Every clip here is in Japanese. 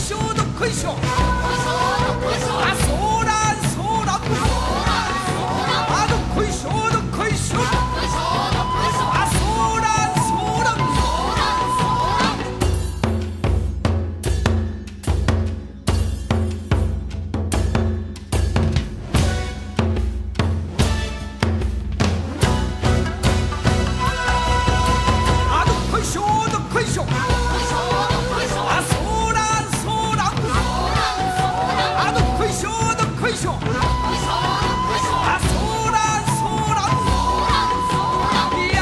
しょどっこいしょ。あそらんそらん。あどっこいしょどっこいしょ。あそらんそらん。あどっこいしょどっこいしょ。あそらんそらん。あどっこいしょどっこいしょ。あそらんそらん。いや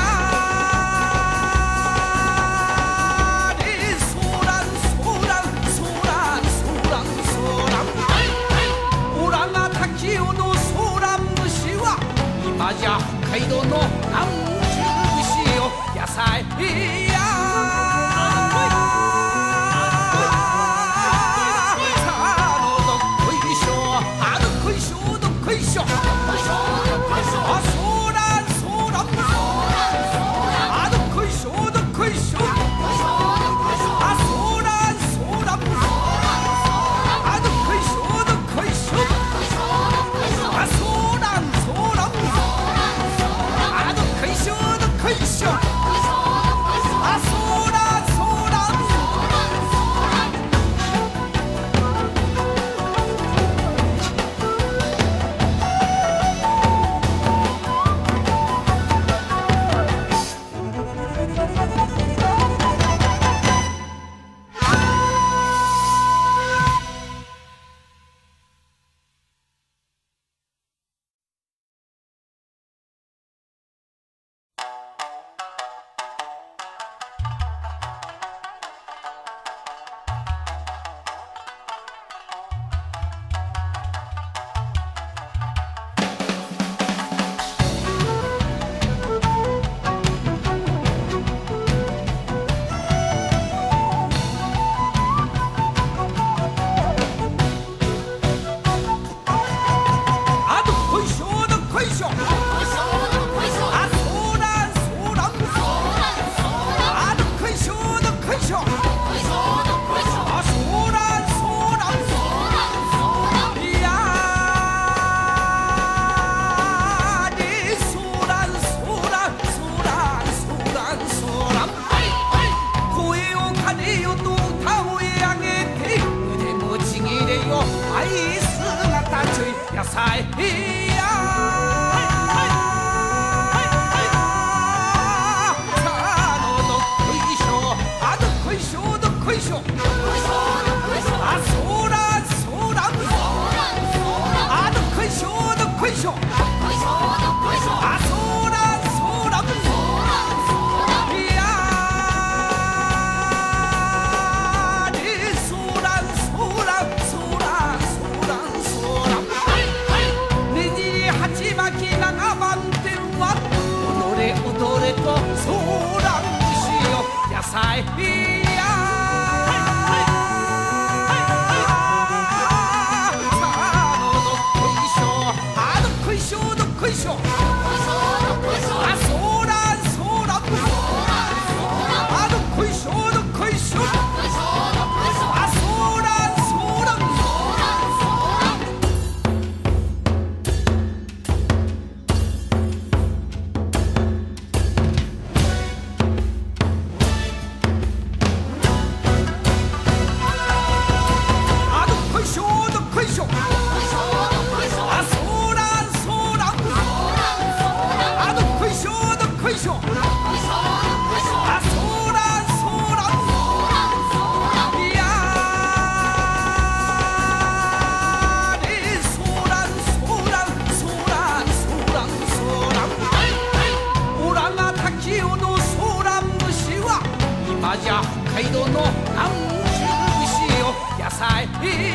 ーれそらんそらんそらんそらんそらん。おらが滝尾のそらん節は今じゃ北海道の南中節よ。野菜いや野菜いやさあのどっこいしょ。あどっこいしょどっこいしょ。あそらんそらん。あどっこいしょどっこいしょ。あそらんそらん。いやれそらんそらんそらんそらんそらん。鉢巻き長番天は踊れ踊れとソーラン節よ。野菜いやさあのどっこいしょ。あどっこいしょどっこいしょ。あそらんそらん。あどっこいしょどっこいしょ。あそらんそらん。じゃ北海道の南中節よ。野菜